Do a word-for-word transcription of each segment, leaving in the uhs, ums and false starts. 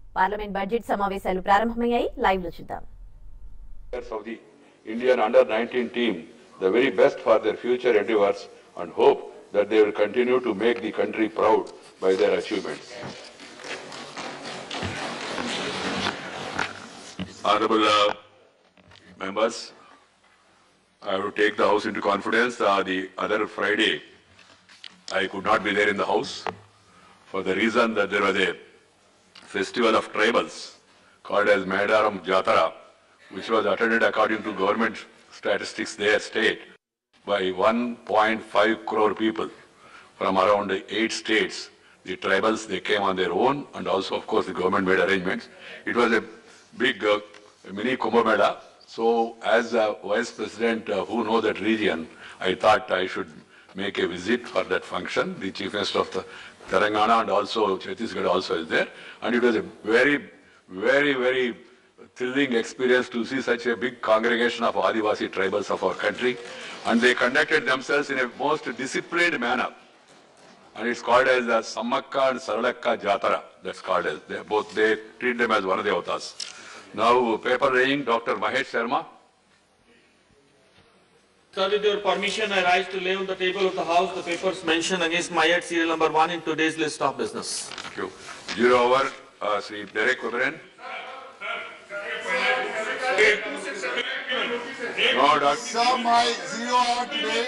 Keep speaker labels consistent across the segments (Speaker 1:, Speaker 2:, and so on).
Speaker 1: Parliament budget సమావేశాలు ప్రారంభమయ్యాయి. Live లో చూద్దాం.
Speaker 2: Of the Indian under nineteen team, the very best for their future endeavors and hope that they will continue to make the country proud by their achievements. Honorable uh, members, I have to take the House into confidence. Uh, the other Friday, I could not be there in the House for the reason that there was a festival of tribals called as Madaram Jatara, which was attended according to government statistics their state by one point five crore people from around eight states. The tribals, they came on their own, and also, of course, the government made arrangements. It was a big uh, mini Kumbh Mela. So, as a vice president uh, who knows that region, I thought I should make a visit for that function. The chief minister of the Telangana and also Chhattisgarh also is there, and it was a very, very, very thrilling experience to see such a big congregation of Adivasi tribals of our country, and they conducted themselves in a most disciplined manner. And it's called as the Sammakka and Saralakka Jatara. That's called as, they both, they treat them as one of the avatars. Now, paper reading, Doctor Mahesh Sharma.
Speaker 3: Sir, with your permission, I rise to lay on the table of the House the papers mentioned against Mayat serial number one in today's list of business.
Speaker 2: Thank you. Zero over, uh, Sri Derek Oberon. No, Doctor.
Speaker 4: Sir, my zero hour today.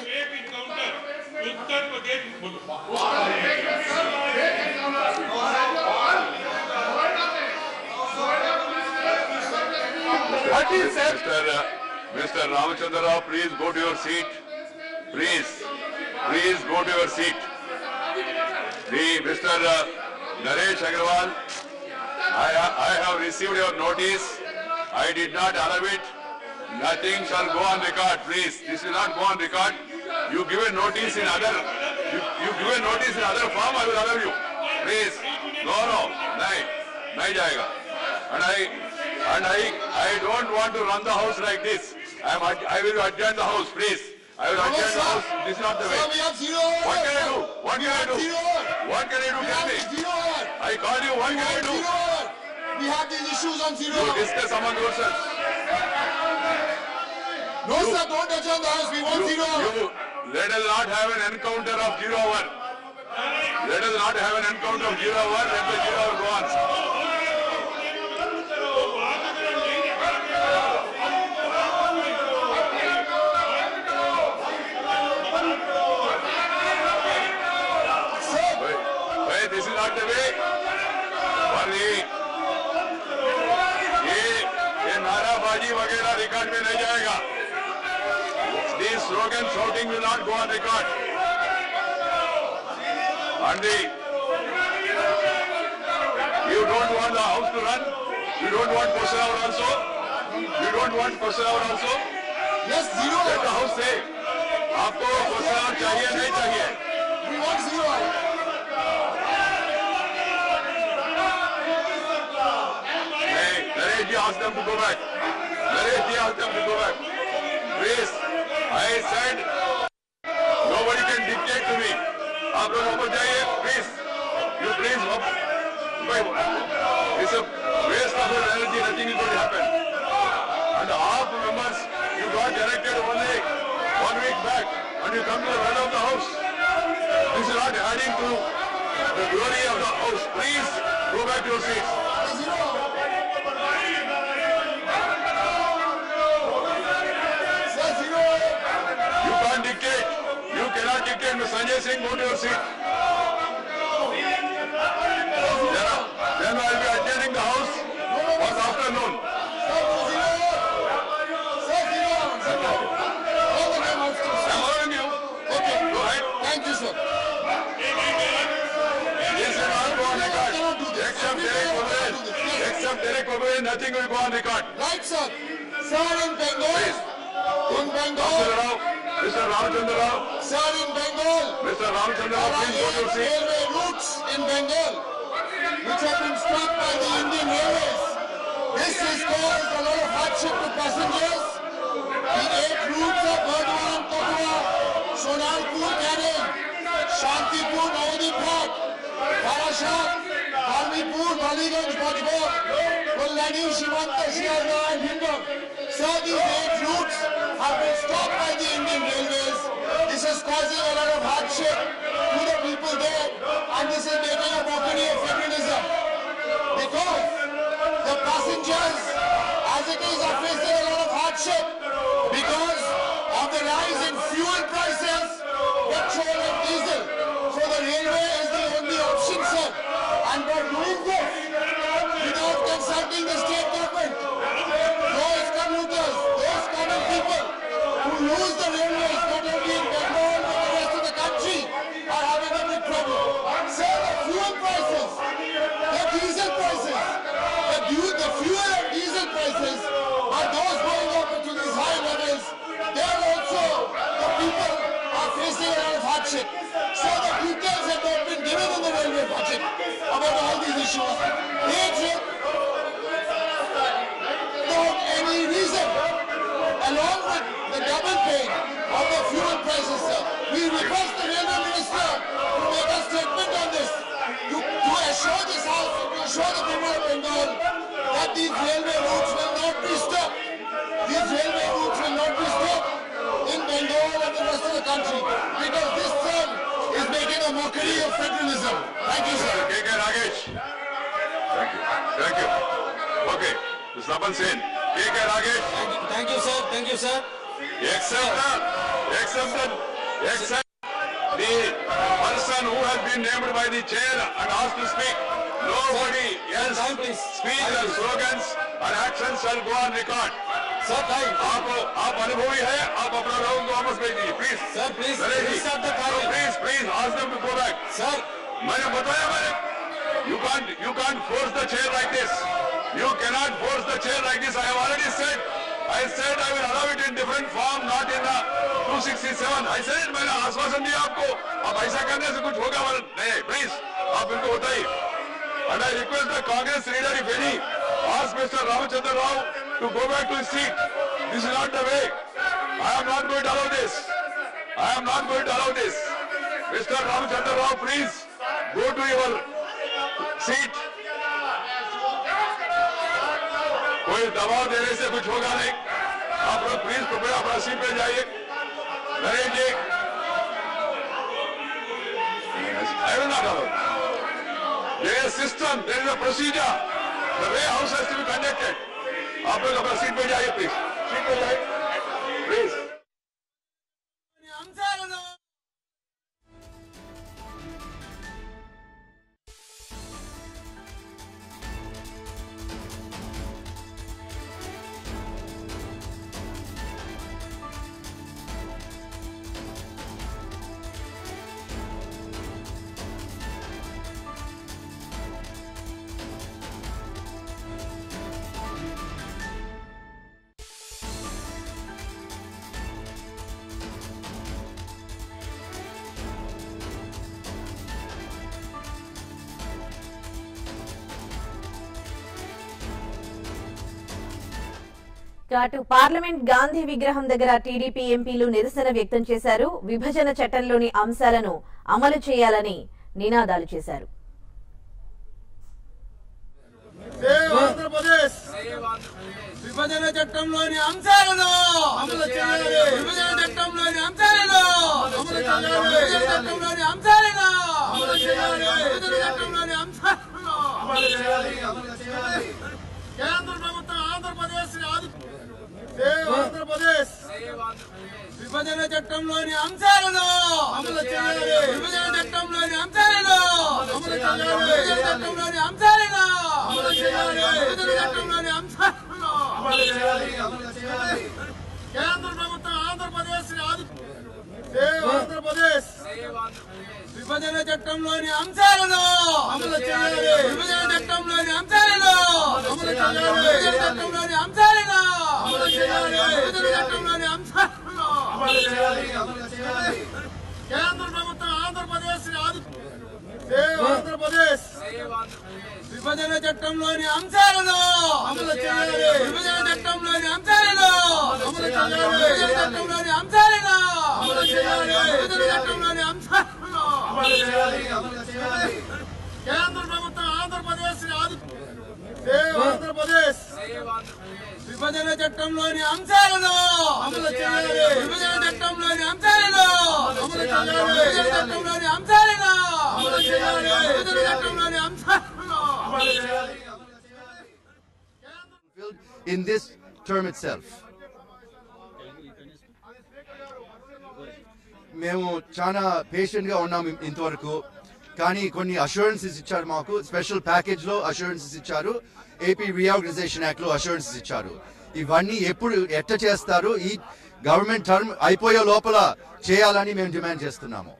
Speaker 2: What is that? Mister Uh, Mister Ramachandra Rao, please go to your seat. Please, please go to your seat. The Mister Uh, Naresh Agarwal, I, I have received your notice. I did not allow it. Nothing shall go on record. Please, this will not go on record. You give a notice in other, you, you give a notice in other form, I will allow you. Please, no, no, nahi, nahi jayega. And I, and I, I don't want to run the house like this. I am, I will adjourn the house, please. I will adjourn the house. This is not the way.
Speaker 4: Sir, we have zero hour.
Speaker 2: What can I do? What can I do?
Speaker 4: Zero hour.
Speaker 2: What can I do?
Speaker 4: We
Speaker 2: Tell
Speaker 4: have
Speaker 2: me.
Speaker 4: zero hour.
Speaker 2: I called you. What
Speaker 4: We
Speaker 2: can I
Speaker 4: have
Speaker 2: do?
Speaker 4: zero hour. We have these issues on zero
Speaker 2: You
Speaker 4: hour.
Speaker 2: discuss among yourselves.
Speaker 4: No,
Speaker 2: You-
Speaker 4: sir, don't adjourn the house. We want
Speaker 2: You,
Speaker 4: zero hour.
Speaker 2: you, let us not have an encounter of zero hour. Let us not have an encounter of zero hour. Let the zero hour go on. Wait, wait, this is not the way. For the ये ये नाराबाजी वगैरह record में नहीं जाएगा. This slogan shouting will not go on record. And the you don't want the house to run. You don't want question hour also. You don't want question hour also.
Speaker 4: Yes, zero
Speaker 2: Let the
Speaker 4: hour.
Speaker 2: house say. आपको question hour चाहिए नहीं चाहिए.
Speaker 4: We want zero hour.
Speaker 2: Hey, Naresh ji asked them to go back. Naresh ji asked them to go back. Please, I said nobody can dictate to me. आप लोग वापस जाइए, please. You please वापस. It's a waste of your energy. Nothing is going to happen. And half members, you got elected only one week back, and you come to the well of the house. This is not adding to the glory of the house. Please go back to your seats.
Speaker 4: Zero hour. Sir, zero hour.
Speaker 2: You can't dictate. You cannot dictate. Mister Sanjay Singh, go to your seat. Yeah. Then I will be adjourning the house this afternoon.
Speaker 4: Sir, zero hour. Sir, zero hour. Zero hour. All the time house to
Speaker 2: I'm
Speaker 4: start.
Speaker 2: allowing you.
Speaker 4: Okay.
Speaker 2: Go ahead.
Speaker 4: Thank you, sir.
Speaker 2: This will not go on record.
Speaker 4: cannot do this.
Speaker 2: Except
Speaker 4: We
Speaker 2: Derek
Speaker 4: cannot
Speaker 2: Oberoi.
Speaker 4: do this. Yes.
Speaker 2: Except Derek Oberoi, nothing will go on record.
Speaker 4: Right, sir. Sir, in Bengal.
Speaker 2: Please.
Speaker 4: In
Speaker 2: Mister
Speaker 4: Bengal.
Speaker 2: Rao, Mister Ramachandra Rao,
Speaker 4: Sir, in Bengal.
Speaker 2: Mister Ramachandra Rao,
Speaker 4: There are
Speaker 2: please go to your
Speaker 4: eight
Speaker 2: seat.
Speaker 4: railway routes in Bengal which have been stopped by the Indian Railways. This has caused a lot of hardship to passengers. The eight routes are Burdwan, Kathua, Sonalpur, Canning, Shantipur, Nawadip Ghat, Parashat, Harmipur, Baliganj, Bajpur, Rajdhani, Shimanta, Shialdah and Hindon. Sir, these eight routes have been stopped by the Indian Railways. This is causing a lot of hardship to the people there, and this is making a mockery of federalism. Because the passengers, as it is, are facing a lot of hardship because of the rise in fuel prices, petrol and diesel. So the railway is the only option, sir. And by doing this, without consulting the state government, those commuters, those common people who use the railways, not only in Bengal but the rest of the country, are having a big problem. Sir, the fuel prices, the diesel prices, the, du- the fuel and diesel prices are those going up to these high levels. There also, the people are facing a lot of hardship. So the details have not been given in the railway budget about all these issues. They without any reason, along with the double pay of the fuel prices, sir. We request the railway minister to make a statement on this, to, to assure this house, to assure the people of Bengal that these railway routes will not be stopped. These railway routes will not be stopped in Bengal and the rest of the country, because this term is making a mockery of federalism. Thank you, sir.
Speaker 2: K K Ragesh. Thank you. Thank you. Okay. Mister Naban Sen. K K Ragesh.
Speaker 5: Thank you, thank you, sir. Thank you, sir.
Speaker 2: Accept the, accept the, accept the person who has been named by the chair and asked to speak. Nobody else
Speaker 5: Time, please.
Speaker 2: speak
Speaker 5: Time,
Speaker 2: and
Speaker 5: please.
Speaker 2: slogans and actions shall go on record.
Speaker 5: Sir, time.
Speaker 2: आप आप अनुभवी है आप अपना round को वापस भेज दीजिए please
Speaker 5: Sir, please. Restart the time.
Speaker 2: Please please ask them to go back.
Speaker 5: Sir,
Speaker 2: मैंने बताया मैंने you can't you can't force the chair like this. You cannot force the chair like this. I have already said. I said I will allow it in different form, not in the two sixty-seven. I said मैंने आश्वासन दिया आपको. अब ऐसा करने से कुछ होगा नहीं. Please, आप इनको बताइए. And I request the Congress leader, if any, ask Mister Ramachandra Rao to go back to his seat. This is not the way. I am not going to allow this. I am not going to allow this. Mister Ramachandra Rao, please go to your seat. कोई दबाव देने से कुछ होगा नहीं. आप लोग please कृपया अपना सीट पे जाइए. नरेश जी, I will not allow. There is a system, there is a procedure. The way house has to be conducted. आप लोग अपना सीट पे जाइए प्लीज. सीट पे जाइए प्लीज.
Speaker 1: అటు పార్లమెంట్ గాంధీ విగ్రహం దగ్గర టీడీపీ ఎంపీలు నిరసన వ్యక్తం చేశారు. విభజన చట్టంలోని అంశాలను అమలు చేయాలని నినాదాలు చేశారు.
Speaker 6: ఆంధ్రప్రదేశ్ విభజన చట్టంలోని అంశాలను అమలు చేయాలి. విభజన చట్టంలోని అంశాలను అమలు చేయాలి. విభజన చట్టంలోని అంశాలను అమలు చేయాలి. విభజన చట్టంలోని అంశాలను అమలు చేయాలి. కేంద్ర ప్రభుత్వం ఆంధ్రప్రదేశ్ ఆంధ్రప్రదేశ్ విభజన చట్టంలోని అంశాలను అమలు చేయాలి. విభజన చట్టంలోని అంశాలను అమలు చేయాలి. విభజన చట్టంలోని అంశాలను అమలు చేయాలి. విభజన చట్టంలోని అంశాలను అమలు చేయాలి. కేంద్ర ప్రభుత్వం ఆంధ్రప్రదేశ్ ఆంధ్రప్రదేశ్ విభజన చట్టంలోని అంశాలను అమలు చేయాలి. విభజన చట్టంలోని అంశాలను అమలు చేయాలి. విభజన చట్టంలోని అంశాలను అమలు చేయాలి. విభజన చట్టంలోని అంశాలను అమలు చేయాలి. కేంద్ర ప్రభుత్వం ఆంధ్రప్రదేశ్ ఆంధ్రప్రదేశ్ విభజన చట్టంలోని అంశాలను అమలు చేయాలి. విభజన చట్టంలోని అంశాలను అమలు చేయాలి. విభజన చట్టంలోని అంశాలను అమలు చేయాలి. విభజన చట్టంలోని అంశాలను అమలు చేయాలి. కేంద్ర ప్రభుత్వం ఆంధ్రప్రదేశ్ ఆంధ్రప్రదేశ్ విభజన చట్టంలోని అంశాలను అమలు చేయాలి. విభజన చట్టంలోని అంశాలను అమలు చేయాలి. విభజన చట్టంలోని అంశాలను అమలు చేయాలి. విభజన చట్టంలోని అంశాలను అమలు చేయాలి.
Speaker 7: In this term itself, మేము చాలా పేషెంట్ గా ఉన్నాం ఇంతవరకు. కానీ కొన్ని అష్యూరెన్సెస్ ఇచ్చారు మాకు. స్పెషల్ ప్యాకేజ్ లో అష్యూరెన్సెస్ ఇచ్చారు, ఏపీ రీఆర్గనైజేషన్ యాక్ట్ లో అష్యూరెన్సెస్ ఇచ్చారు. ఇవన్నీ ఎప్పుడు ఎట్ట చేస్తారు? ఈ గవర్నమెంట్ టర్మ్ అయిపోయే లోపల చేయాలని మేము డిమాండ్ చేస్తున్నాము.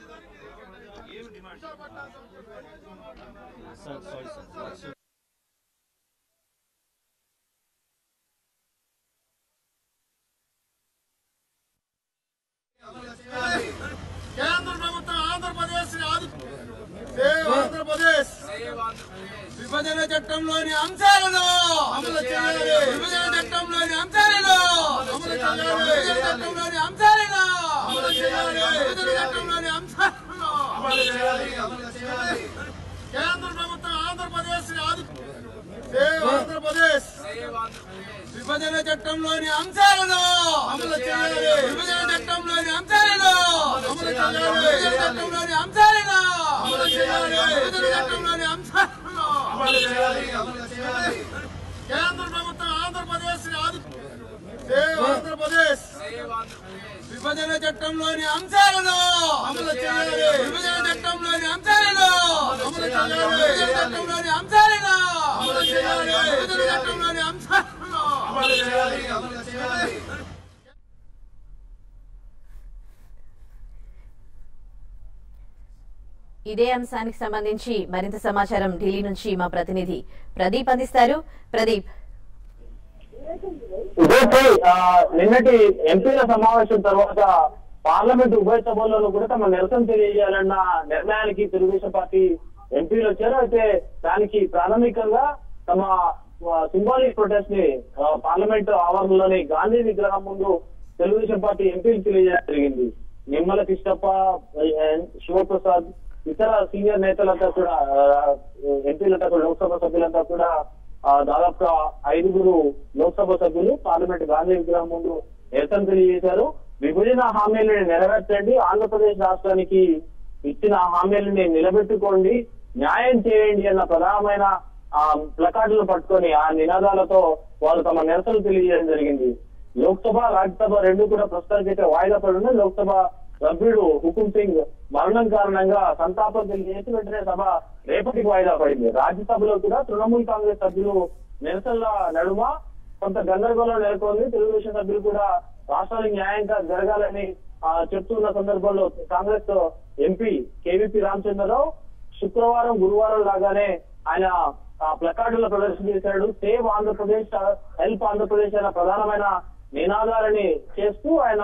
Speaker 6: కేంద్ర ప్రభుత్వం ఆంధ్రప్రదేశ్ సేవ్ ఆంధ్రప్రదేశ్ విభజన చట్టంలోని అంశాలను అమలు చేయాలి. విభజన చట్టంలోని అంశాలను అమలు చేయాలి. విభజన చట్టంలోని అంశాలను అమలు చేయాలి. విభజన చట్టంలోని అంశాలను అమలు చేయాలి. కేంద్ర ప్రభుత్వం ఆంధ్రప్రదేశ్ సేవ్ ఆంధ్రప్రదేశ్ విభజన చట్టంలోని అంశాలను అమలు చేయాలి. విభజన చట్టంలోని అంశాలను అమలు చేయాలి. విభజన చట్టంలోని అంశాలను అమలు చేయాలి. విభజన చట్టంలోని అంశాలను అమలు చేయాలి. కేంద్ర ప్రభుత్వం ఆంధ్రప్రదేశ్ సేవ్ ఆంధ్రప్రదేశ్ విభజన చట్టంలోని అంశాలను అమలు చేయాలి. విభజన చట్టంలోని అంశాలను అమలు చేయాలి. విభజన చట్టంలోని అంశాలను అమలు చేయాలి. విభజన చట్టంలోని అంశాలను అమలు చేయాలి.
Speaker 1: ఇదే అంశానికి సంబంధించి మరింత సమాచారం ఢిల్లీ నుంచి మా ప్రతినిధి ప్రదీప్ అందిస్తారు. ప్రదీప్,
Speaker 8: నిన్నటి ఎంపీల సమావేశం తర్వాత పార్లమెంట్ ఉభయ సభల్లోనూ కూడా తమ నిరసన తెలియజేయాలన్న నిర్ణయానికి తెలుగుదేశం పార్టీ ఎంపీలు వచ్చారు. అయితే దానికి ప్రాథమికంగా తమ సింబాలిక్ ప్రొటెస్ట్ ని పార్లమెంట్ ఆవరణలోని గాంధీ విగ్రహం ముందు తెలుగుదేశం పార్టీ ఎంపీలు తెలియజేయడం జరిగింది. నిమ్మల కృష్ణప్ప, శివప్రసాద్, ఇతర సీనియర్ నేతలంతా కూడా ఎంపీలంతా కూడా లోక్సభ సభ్యులంతా కూడా దాదాపుగా ఐదుగురు లోక్సభ సభ్యులు పార్లమెంట్ గాంధీ విగ్రహం ముందు నిరసన తెలియజేశారు. విభజన హామీలను నెరవేర్చండి, ఆంధ్రప్రదేశ్ రాష్ట్రానికి ఇచ్చిన హామీలని నిలబెట్టుకోండి, న్యాయం చేయండి అన్న ప్రధానమైన ఆ ప్లకార్డులను పట్టుకొని ఆ నినాదాలతో వారు తమ నిరసనలు తెలియజేయడం జరిగింది. లోక్సభ, రాజ్యసభ రెండు కూడా ప్రస్తుతానికైతే వాయిదా పడిన లోక్సభ సభ్యుడు హుకుం సింగ్ మరణం కారణంగా సంతాపం తెలియజేసి వెంటనే సభ రేపటికి వాయిదా పడింది. రాజ్యసభలో కూడా తృణమూల్ కాంగ్రెస్ సభ్యులు నిరసనల నడుమ కొంత గందరగోళం నెలకొంది. తెలుగుదేశం సభ్యులు కూడా రాష్ట్రానికి న్యాయంగా జరగాలని చెప్తున్న సందర్భంలో కాంగ్రెస్ ఎంపీ కేవీపీ రామచంద్రరావు శుక్రవారం, గురువారం లాగానే ఆయన ప్లకార్డుల ప్రదర్శన చేశాడు. సేవ్ ఆంధ్రప్రదేశ్, హెల్ప్ ఆంధ్రప్రదేశ్ అనే ప్రధానమైన నినాదాలని చేస్తూ ఆయన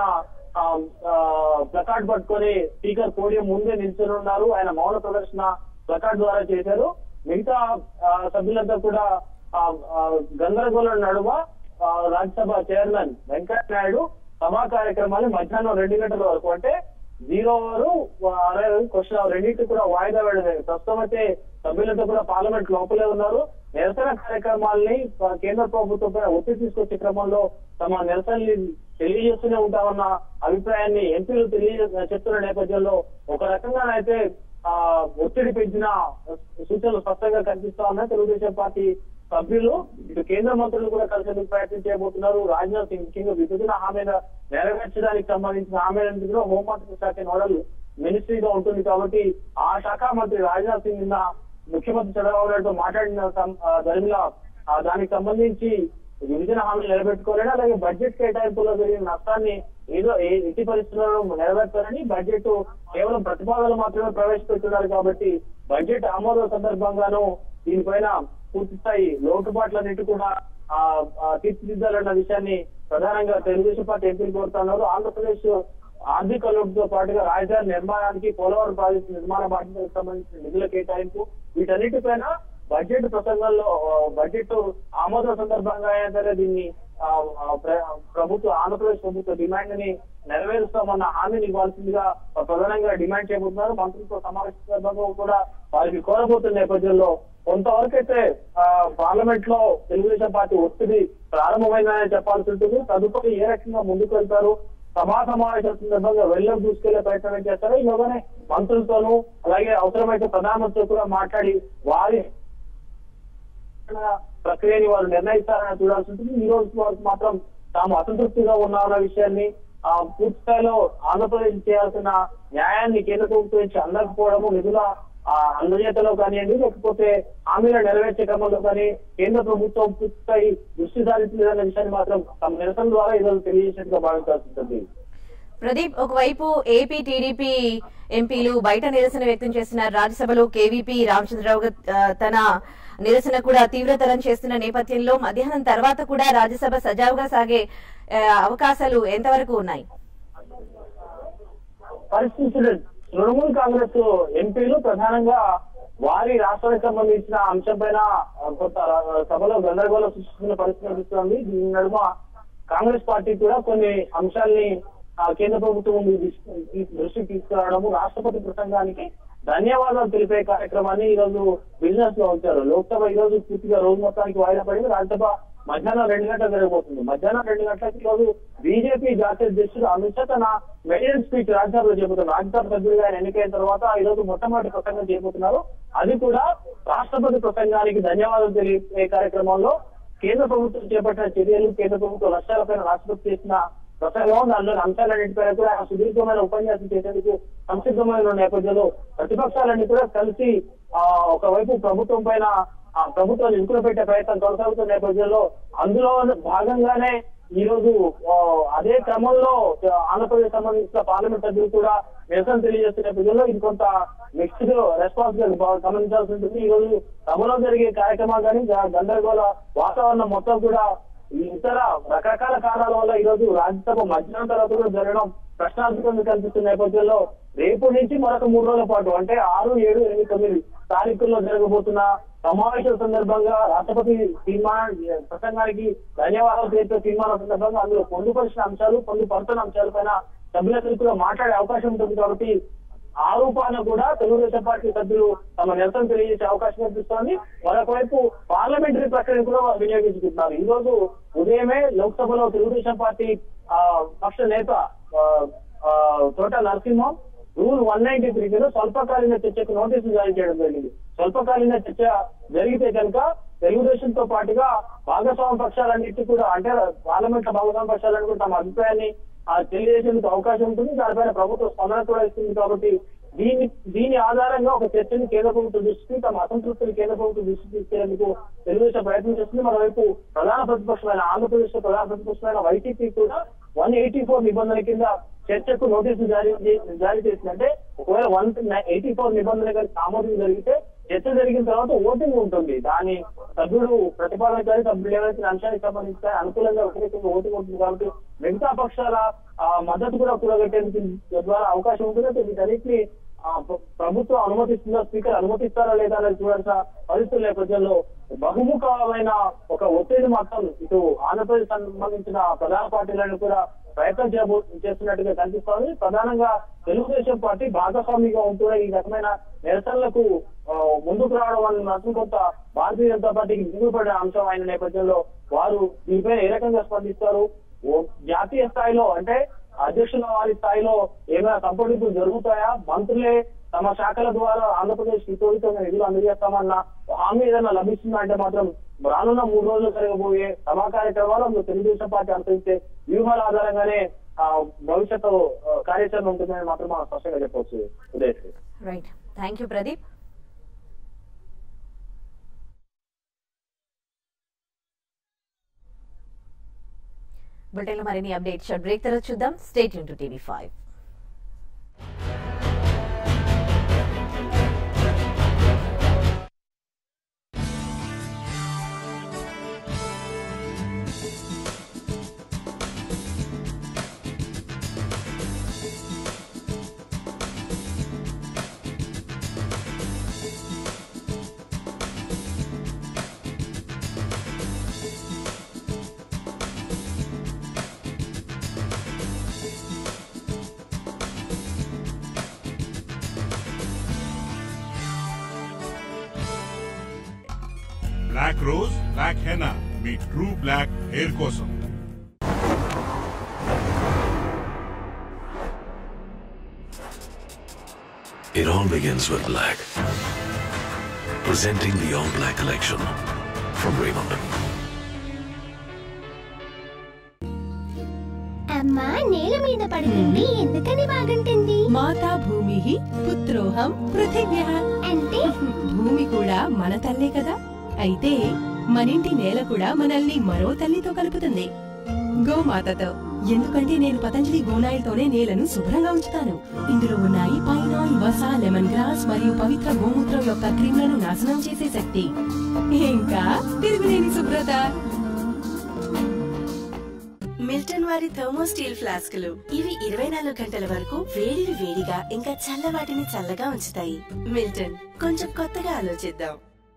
Speaker 8: ప్లకార్డ్ పట్టుకొని స్పీకర్ పోడియం ముందే నిల్చొని ఉన్నారు. ఆయన మౌన ప్రదర్శన ప్లకార్డ్ ద్వారా చేశారు. మిగతా సభ్యులంతా కూడా గందరగోళం నడుమ రాజ్యసభ చైర్మన్ వెంకయ్య నాయుడు సభా కార్యక్రమాన్ని మధ్యాహ్నం రెండు గంటల వరకు అంటే జీరో అవర్ అరవై క్వశ్చన్ రెండింటి కూడా వాయిదా వేయడం. ప్రస్తుతం అయితే సభ్యులంతా కూడా పార్లమెంట్ లోపలే ఉన్నారు. నిరసన కార్యక్రమాల్ని కేంద్ర ప్రభుత్వంపై ఒత్తిడి తీసుకొచ్చే క్రమంలో తమ నిరసనని తెలియజేస్తూనే ఉంటామన్న అభిప్రాయాన్ని ఎంపీలు తెలియ చెప్తున్న నేపథ్యంలో ఒక రకంగానైతే ఆ ఒత్తిడి పెంచిన సూచనలు స్పష్టంగా కనిపిస్తా ఉన్నాయి. తెలుగుదేశం పార్టీ సభ్యులు ఇటు కేంద్ర మంత్రులు కూడా కలిసేందుకు ప్రయత్నం చేయబోతున్నారు. రాజ్నాథ్ సింగ్ ముఖ్యంగా విభజన హామీల నెరవేర్చడానికి సంబంధించిన హామీలందులో హోంమంత్రిత్వ శాఖ నోడల్ మినిస్ట్రీగా ఉంటుంది కాబట్టి ఆ శాఖ మంత్రి రాజ్నాథ్ సింగ్ నిన్న ముఖ్యమంత్రి చంద్రబాబు నాయుడుతో మాట్లాడిన దరిమిలా దానికి సంబంధించి విభజన హామీలు నిలబెట్టుకోవాలని, అలాగే బడ్జెట్ కేటాయింపులో జరిగిన నష్టాన్ని ఏదో ఎట్టి పరిస్థితుల్లో నెరవేర్చాలని, బడ్జెట్ కేవలం ప్రతిపాదనలు మాత్రమే ప్రవేశపెట్టున్నారు కాబట్టి బడ్జెట్ ఆమోదం సందర్భంగానూ దీనిపైన పూర్తి స్థాయి లోటుపాట్లన్నిటి కూడా తీర్చిదిద్దాలన్న విషయాన్ని ప్రధానంగా తెలుగుదేశం పార్టీ ఎంపీలు కోరుతున్నారు. ఆంధ్రప్రదేశ్ ఆర్థిక లోటుతో పాటుగా రాజధాని నిర్మాణానికి, పోలవరం ప్రాజెక్టు నిర్మాణ బాధ్యతలకు సంబంధించిన నిధుల కేటాయింపు వీటన్నిటిపైన బడ్జెట్ ప్రసంగంలో బడ్జెట్ ఆమోదం సందర్భంగా సరే దీన్ని ప్రభుత్వ ఆంధ్రప్రదేశ్ ప్రభుత్వ డిమాండ్ ని నెరవేరుస్తామన్న హామీని ఇవ్వాల్సిందిగా ప్రధానంగా డిమాండ్ చేయబోతున్నారు. మంత్రులతో సమావేశం సందర్భంగా కూడా వారికి కోరబోతున్న నేపథ్యంలో కొంతవరకు అయితే పార్లమెంట్ లో తెలుగుదేశం పార్టీ ఒత్తిడి ప్రారంభమైందని చెప్పాల్సి ఉంటుంది. తదుపరి ఏ రకంగా ముందుకు వెళ్తారు, సభా సమావేశాల సందర్భంగా వెళ్ళకు దూసుకెళ్లే ప్రయత్నం చేస్తారు. ఈలోగానే మంత్రులతోనూ అలాగే అవసరమైతే ప్రధానమంత్రితో కూడా మాట్లాడి వారి ప్రక్రియని వారు నిర్ణయిస్తారని చూడాల్సి ఉంటుంది. ఈ రోజు వరకు మాత్రం తాము అసంతృప్తిగా ఉన్నామన్న విషయాన్ని ఆ పూర్తి స్థాయిలో ఆంధ్రప్రదేశ్ చేయాల్సిన న్యాయాన్ని కేంద్ర ప్రభుత్వం నుంచి అందకపోవడము, నిధుల అందజేతలో కానివ్వండి లేకపోతే హామీల నెరవేర్చే క్రమంలో కానీ కేంద్ర ప్రభుత్వం పూర్తిస్థాయి దృష్టి సారించలేదన్న విషయాన్ని మాత్రం తమ నిరసన ద్వారా ఈరోజు తెలియజేసినట్టుగా భావించాల్సి ఉంటుంది.
Speaker 1: ప్రదీప్, ఒకవైపు ఏపీ టీడీపీ ఎంపీలు బయట నిరసన వ్యక్తం చేస్తున్నారు. రాజ్యసభలో కేవీపీ రామచంద్రరావు తన నిరసన కూడా తీవ్రతరం చేస్తున్న నేపథ్యంలో మధ్యాహ్నం తర్వాత కూడా రాజ్యసభ సజావుగా సాగే అవకాశాలు ఎంతవరకు ఉన్నాయి?
Speaker 8: పరిస్థితి తృణమూల్ కాంగ్రెస్ ఎంపీలు ప్రధానంగా వారి రాష్ట్రానికి సంబంధించిన అంశం పైన కొంత సభలో గందరగోళం సృష్టిస్తున్న పరిస్థితి కనిపిస్తోంది. దీని నడుమ కాంగ్రెస్ పార్టీ కూడా కొన్ని అంశాల్ని కేంద్ర ప్రభుత్వం దృష్టికి తీసుకురావడము, రాష్ట్రపతి ప్రసంగానికి ధన్యవాదాలు తెలిపే కార్యక్రమాన్ని ఈ రోజు బిజినెస్ లో ఉంచారు. లోక్సభ ఈ రోజు పూర్తిగా రోజు మొత్తానికి వాయిదా పడింది. రాజ్యసభ మధ్యాహ్నం రెండు గంటలకు జరగబోతుంది. మధ్యాహ్నం రెండు గంటలకు ఈ రోజు బీజేపీ జాతీయ అధ్యక్షుడు అమిత్ షా తన మెయిన్ స్పీచ్ రాజ్యసభలో చేయబోతున్నారు. రాజ్యసభ సభ్యుడిగా ఆయన ఎన్నికైన తర్వాత ఈ రోజు మొట్టమొదటి ప్రసంగం చేయబోతున్నారు. అది కూడా రాష్ట్రపతి ప్రసంగానికి ధన్యవాదాలు తెలిపే కార్యక్రమంలో కేంద్ర ప్రభుత్వం చేపట్టిన చర్యలు, కేంద్ర ప్రభుత్వ లక్ష్యాలపైన రాష్ట్రపతి చేసిన ప్రసంగం, దానిలోని అంశాలన్నింటిపైన కూడా సుదీర్ఘమైన ఉపన్యాసం చేసేందుకు సంసిద్ధమైన నేపథ్యంలో ప్రతిపక్షాలన్నీ కూడా కలిసి ఆ ఒకవైపు ప్రభుత్వం పైన ఆ ప్రభుత్వాన్ని ఇరుకులు పెట్టే ప్రయత్నం కొనసాగుతున్న నేపథ్యంలో అందులో భాగంగానే ఈ రోజు అదే క్రమంలో ఆంధ్రప్రదేశ్ సంబంధించిన పార్లమెంట్ సభ్యులు కూడా నిరసన తెలియజేస్తున్న నేపథ్యంలో ఇది కొంత మిక్స్డ్ రెస్పాన్స్ గమనించాల్సి ఉంటుంది. ఈ రోజు సభలో జరిగే కార్యక్రమాలు కానీ గందరగోళ వాతావరణం మొత్తం కూడా ఇతర రకరకాల కారణాల వల్ల ఈ రోజు రాజ్యసభ మధ్యాహ్నం తర్వాత కూడా జరగడం ప్రశ్నార్థకంగా కనిపిస్తున్న నేపథ్యంలో రేపు నుంచి మరొక మూడు రోజుల పాటు అంటే ఆరు ఏడు ఎనిమిది తొమ్మిది తారీఖుల్లో జరగబోతున్న సమావేశాల సందర్భంగా రాష్ట్రపతి తీర్మానం ప్రసంగానికి ధన్యవాదాలు తెలిపే తీర్మానం సందర్భంగా అందులో పొందుపరిచిన అంశాలు పొందుపరుతున్న అంశాలపైన సభ్యులందరూ కూడా మాట్లాడే అవకాశం ఉంటుంది. కాబట్టి ఆ రూపాన కూడా తెలుగుదేశం పార్టీ సభ్యులు తమ నిరసన తెలియజేసే అవకాశం కనిపిస్తోంది. మరొకవైపు పార్లమెంటరీ ప్రక్రియ కూడా వినియోగించుకుంటున్నారు. ఈ రోజు ఉదయమే లోక్సభలో తెలుగుదేశం పార్టీ ఆ పక్ష నేత Thota Narasimham rule one ninety three కింద స్వల్పకాలీన చర్చకు నోటీసులు జారీ చేయడం జరిగింది. స్వల్పకాలీన చర్చ జరిగితే కనుక తెలుగుదేశంతో పాటుగా భాగస్వామ్య పక్షాలన్నిటి కూడా అంటే పార్లమెంట్ లో భాగస్వామ్య పక్షాలన్నీ కూడా తమ అభిప్రాయాన్ని తెలియజేసేందుకు అవకాశం ఉంటుంది. దానిపైన ప్రభుత్వ స్పందన కూడా ఇస్తుంది. కాబట్టి దీని దీని ఆధారంగా ఒక చర్చని కేంద్ర ప్రభుత్వ దృష్టికి తమ అసంతృప్తిని కేంద్ర ప్రభుత్వ దృష్టికి తీసుకెళ్లేందుకు తెలుగుదేశం ప్రయత్నం చేస్తుంది. మరోవైపు ప్రధాన ప్రతిపక్షమైన ఆంధ్రప్రదేశ్ లో ప్రధాన ప్రతిపక్షమైన వైసీపీ కూడా వన్ ఎయిటీ ఫోర్ నిబంధన కింద చర్చకు నోటీసులు జారీ జారీ చేసిందంటే ఒకవేళ వన్ ఎయిటీ ఫోర్ నిబంధన కానీ ఆమోదం జరిగితే చర్చ జరిగిన తర్వాత ఓటింగ్ ఉంటుంది. దాని సభ్యుడు ప్రతిపాదనకారి సభ్యులు ఏవైతే అంశానికి సంబంధించి అనుకూలంగా వ్యతిరేకంగా ఓటింగ్ ఉంటుంది. కాబట్టి మిగతా పక్షాల మద్దతు కూడా కూడగట్టేందుకు ద్వారా అవకాశం ఉంటుంది. వీటన్నిటిని ప్రభుత్వం అనుమతిస్తుందా, స్పీకర్ అనుమతిస్తారా లేదా అనేది చూడాల్సిన పరిస్థితుల నేపథ్యంలో బహుముఖమైన ఒక ఒత్తిడి మాత్రం ఇటు ఆంధ్రప్రదేశ్ సంబంధించిన ప్రధాన పార్టీలను కూడా ప్రయత్నం చేయబో చేస్తున్నట్టుగా కనిపిస్తోంది. ప్రధానంగా తెలుగుదేశం పార్టీ భాగస్వామిగా ఉంటున్న ఈ రకమైన నిరసనలకు ముందుకు రావడం వల్ల మాత్రం కొంత భారతీయ జనతా పార్టీకి దిగుపడే అంశం అయిన నేపథ్యంలో వారు దీనిపైన ఏ రకంగా స్పందిస్తారు, జాతీయ స్థాయిలో అంటే అధ్యక్షుల వారి స్థాయిలో ఏమైనా సంప్రదింపులు జరుగుతాయా, మంత్రులే తమ శాఖల ద్వారా ఆంధ్రప్రదేశ్ హితోహితంగా నిధులు అందజేస్తామన్న హామీ ఏదైనా లభిస్తుందా అంటే మాత్రం రానున్న మూడు రోజులు జరగబోయే సభా కార్యక్రమాలు తెలుగుదేశం పార్టీ అనుసరించే వ్యూహాల ఆధారంగానే ఆ భవిష్యత్తు కార్యాచరణ ఉంటుందని మాత్రం మనం స్పష్టంగా చెప్పవచ్చు. Uday
Speaker 1: right, thank you Pradeep. Bulletin లో మరిన్ని అప్డేట్ షార్ట్ బ్రేక్ తర్వాత చూద్దాం. Stay tune to TV five.
Speaker 9: Black rose black henna మీ ట్రూ బ్లాక్ హెయిర్ కోసం.
Speaker 10: It all begins with black. Presenting the all black collection from Raymond.
Speaker 11: అమ్మా నేల మీద పడుతుంది ఎందుకని బాగుంటుంది?
Speaker 12: మాతా భూమి పుత్రోహం పృథివ్యః అంటే భూమి కూడా మన తల్లే కదా. అయితే మనింటి నేల కూడా మనల్ని మరో తల్లితో కలుపుతుంది, గోమాతతో. ఎందుకంటే నేను పతంజలి గోనాయిల్తోనే నేలను శుభ్రంగా ఉంచుతాను. ఇందులో ఉన్నాయి పైనాయిల్, వస, లెమన్ గ్రాస్ మరియు పవిత్ర గోమూత్రం యొక్క క్రిములను నాశనం చేసే శక్తి. ఇంకా తిరుగులేని శుభ్రత. మిల్టన్ వారి థర్మోస్టీల్ ఫ్లాస్కులు. ఇవి ఇరవై నాలుగు గంటల వరకు వేడిని వేడిగా ఇంకా చల్లవాటిని చల్లగా ఉంచుతాయి. మిల్టన్, కొంచెం కొత్తగా ఆలోచిద్దాం.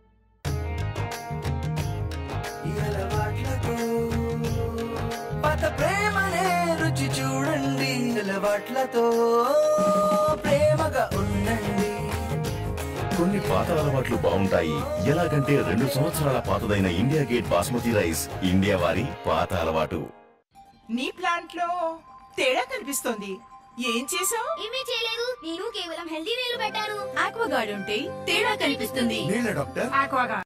Speaker 13: ప్రేమనే రుచి చూడండి, అలవాట్లతో ప్రేమగా ఉండండి.
Speaker 14: కొన్ని పాత అలవాట్లు బాగుంటాయి. ఎలాగంటే రెండు సంవత్సరాల పాతదైన India Gate basmati rice, India వారి పాత అలవాటు.
Speaker 15: నీ ప్లాంట్ లో తేడా కనిపిస్తోంది. ఏం చేసావు?
Speaker 11: ఏమీ చేయలేదు, నేను కేవలం హెల్దీ నీళ్లు పెట్టాను.
Speaker 15: ఆక్వాగార్డ్ ఉంటే తేడా కనిపిస్తుంది.
Speaker 14: Doctor
Speaker 15: Aquaguard.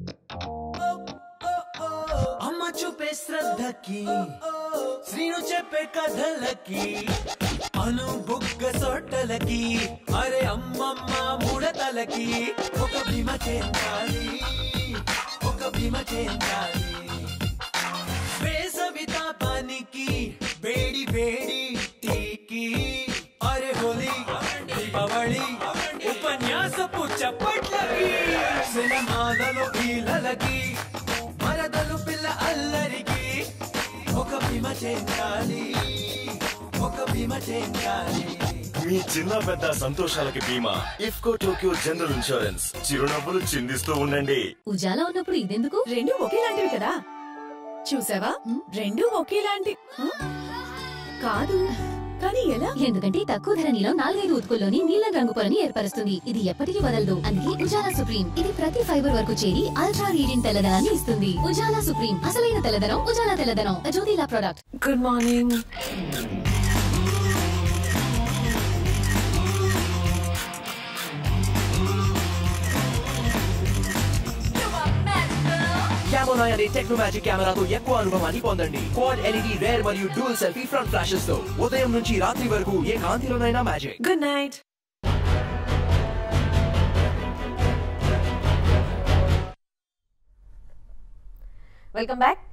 Speaker 13: అమ్మ చూపే శ్రద్ధకి, శ్రీను చెప్పే కథలకి, అను బుగ్గ సొట్టలకి, అరే అమ్మమ్మ ముడతలకి ఒక భీమ చేయాలి, ఒక భీమ చేయాలి. వేసవి తాపానికి వేడి వేడి టీకి, అరే హోలీ దీపావళి ఉపన్యాసపు చప్పట్లకి, సినిమాలలో ఈలలకి, మరదలు పిల్ల అల్లరికి ఒక భీమ చేయాలి, ఒక భీమ చేయాలి.
Speaker 14: మీ చిన్న పెద్ద సంతోషాలకి బీమా ఇఫ్కో టోక్యో జనరల్ ఇన్సూరెన్స్. చిరునవ్వులు చిందిస్తూ ఉండండి.
Speaker 16: ఉజాలా ఉన్నప్పుడు ఇదెందుకు?
Speaker 15: రెండు ఒకేలాంటివి కదా. చూసావా, రెండు ఒకేలాంటి కాదు కానీ ఎలా?
Speaker 16: ఎందుకంటే తక్కువ ధర నీలో నాలుగైదు ఉత్కుల్లోని నీలం రంగు పొరని ఏర్పరుస్తుంది. ఇది ఎప్పటికీ వదలదు. అందుకే ఉజాలా సుప్రీం. ఇది ప్రతి ఫైబర్ వరకు చేరి అల్ట్రా రీడింగ్ తెల్లదనాన్ని ఇస్తుంది. ఉజాలా సుప్రీం, అసలైన తెల్లదనం, ఉజాలా తెల్లదనం. జ్యోతిలా ప్రొడక్ట్.
Speaker 15: Good morning.
Speaker 13: క్యామోనాయ్ అనే టెక్నోమాజిక్ కెమెరాతో ఎక్కువ అనుభవాన్ని పొందండి. క్వాడ్ ఎల్ఈడి రేర్ మరియు డ్యూయల్ సెల్ఫీ ఫ్రంట్ ఫ్లాషెస్ తో ఉదయం నుంచి రాత్రి వరకు ఏ కాంతిలోనైనా magic.
Speaker 15: Good night.
Speaker 1: Welcome back.